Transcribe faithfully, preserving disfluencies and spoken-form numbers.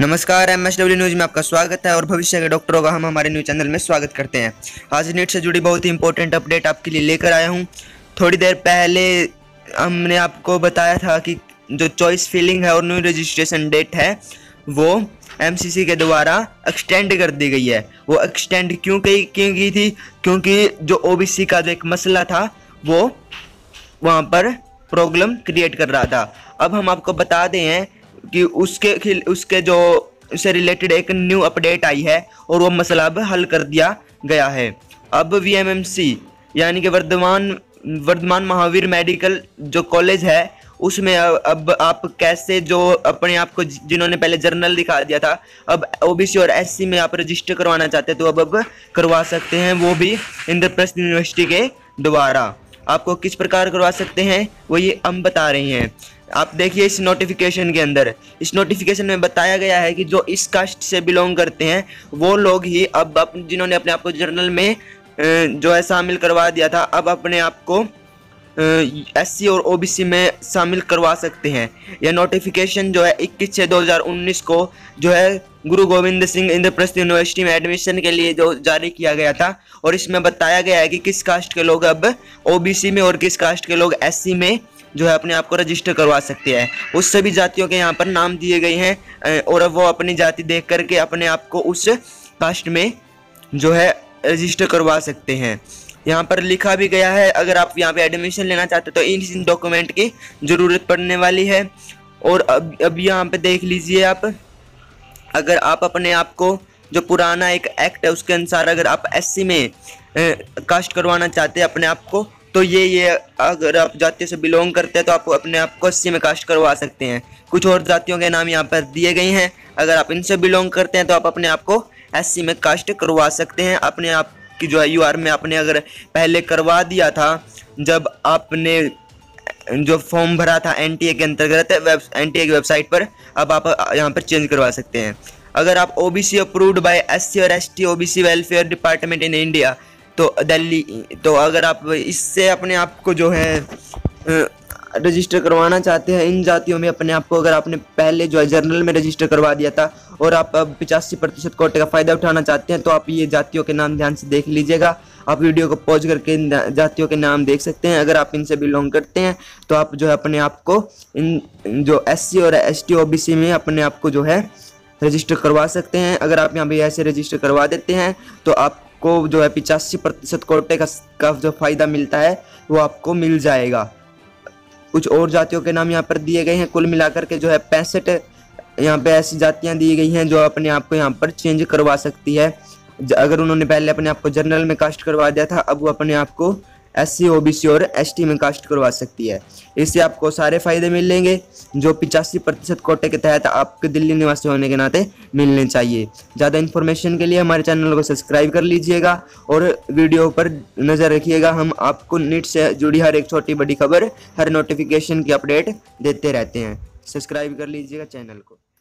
नमस्कार, M S W news में आपका स्वागत है और भविष्य के डॉक्टरों का हम हमारे न्यूज़ चैनल में स्वागत करते हैं। आज नीट से जुड़ी बहुत ही इंपॉर्टेंट अपडेट आपके लिए लेकर आया हूं। थोड़ी देर पहले हमने आपको बताया था कि जो चॉइस फिलिंग है और न्यू रजिस्ट्रेशन डेट है वो एम सी सी के द्वारा एक्सटेंड कर दी गई है। वो एक्सटेंड क्यों की क्यों की थी? क्योंकि जो ओ बी सी का जो एक मसला था वो वहाँ पर प्रॉब्लम क्रिएट कर रहा था। अब हम आपको बता दें हैं कि उसके उसके जो उससे रिलेटेड एक न्यू अपडेट आई है और वो मसला अब हल कर दिया गया है। अब वी एम एम सी यानी कि वर्धमान वर्धमान महावीर मेडिकल जो कॉलेज है उसमें अब आप कैसे जो अपने आप को जिन्होंने पहले जर्नल दिखा दिया था अब ओ बी सी और एस सी में आप रजिस्टर करवाना चाहते हैं तो अब अब करवा सकते हैं, वो भी इंद्रप्रस्थ यूनिवर्सिटी के द्वारा। आपको किस प्रकार करवा सकते हैं वो ये हम बता रहे हैं। आप देखिए इस नोटिफिकेशन के अंदर, इस नोटिफिकेशन में बताया गया है कि जो इस कास्ट से बिलोंग करते हैं वो लोग ही अब अप, जिन्होंने अपने आप को जर्नल में जो है शामिल करवा दिया था अब अपने आप को एस सी और ओ बी सी में शामिल करवा सकते हैं। यह नोटिफिकेशन जो है इक्कीस छः दो हज़ार उन्नीस को जो है गुरु गोविंद सिंह इंद्रप्रस्थ यूनिवर्सिटी में एडमिशन के लिए जो जारी किया गया था और इसमें बताया गया है कि किस कास्ट के लोग अब ओ बी सी में और किस कास्ट के लोग एस सी में जो है अपने आप को रजिस्टर करवा सकते हैं। उस सभी जातियों के यहाँ पर नाम दिए गए हैं और अब वो अपनी जाति देख करके अपने आप को उस कास्ट में जो है रजिस्टर करवा सकते हैं। यहाँ पर लिखा भी गया है अगर आप यहाँ पे एडमिशन लेना चाहते हो तो इन डॉक्यूमेंट की ज़रूरत पड़ने वाली है। और अब अब यहाँ पे देख लीजिए आप, अगर आप अपने आप को जो पुराना एक एक्ट है उसके अनुसार अगर आप एस सी में ए, कास्ट करवाना चाहते हैं अपने आप को तो ये ये अगर आप जाति से बिलोंग करते हैं तो आप अपने आप को एस सी में कास्ट करवा सकते हैं। कुछ और जातियों के नाम यहाँ पर दिए गए हैं, अगर आप इनसे बिलोंग करते हैं तो आप अपने आप को एस सी में कास्ट करवा सकते हैं। अपने आप की जो है यू आर में आपने अगर पहले करवा दिया था जब आपने जो फॉर्म भरा था एन टी ए के अंतर्गत एन टी ए की वेबसाइट पर, अब आप यहाँ पर चेंज करवा सकते हैं। अगर आप O B C approved by S C और S T O B C welfare department in India तो दिल्ली, तो अगर आप इससे अपने आप को जो है रजिस्टर करवाना चाहते हैं इन जातियों में अपने आप को, अगर आपने पहले जो है जर्नल में रजिस्टर करवा दिया था और आप अब पिचासी प्रतिशत कोटे का फ़ायदा उठाना चाहते हैं तो आप ये जातियों के नाम ध्यान से देख लीजिएगा। आप वीडियो को पॉज करके इन जातियों के नाम देख सकते हैं। अगर आप इनसे बिलोंग करते हैं तो आप जो है अपने आप को इन जो एस सी और S T O B C में अपने आप को जो है रजिस्टर करवा सकते हैं। अगर आप यहाँ पे ऐसे रजिस्टर करवा देते हैं तो आपको जो है पिचासी प्रतिशत कोटे का, का जो फ़ायदा मिलता है वो आपको मिल जाएगा। कुछ और जातियों के नाम यहाँ पर दिए गए हैं, कुल मिलाकर के जो है पैंसठ यहाँ पे ऐसी जातियाँ दी गई हैं जो अपने आप को यहाँ पर चेंज करवा सकती है। अगर उन्होंने पहले अपने आप को जनरल में कास्ट करवा दिया था अब वो अपने आप को एस सी ओ बी सी और एस टी में कास्ट करवा सकती है। इससे आपको सारे फायदे मिलेंगे जो पिचासी प्रतिशत कोटे के तहत आपके दिल्ली निवासी होने के नाते मिलने चाहिए। ज़्यादा इन्फॉर्मेशन के लिए हमारे चैनल को सब्सक्राइब कर लीजिएगा और वीडियो पर नज़र रखिएगा। हम आपको नीट से जुड़ी हर एक छोटी बड़ी खबर, हर नोटिफिकेशन की अपडेट देते रहते हैं। सब्सक्राइब कर लीजिएगा चैनल को।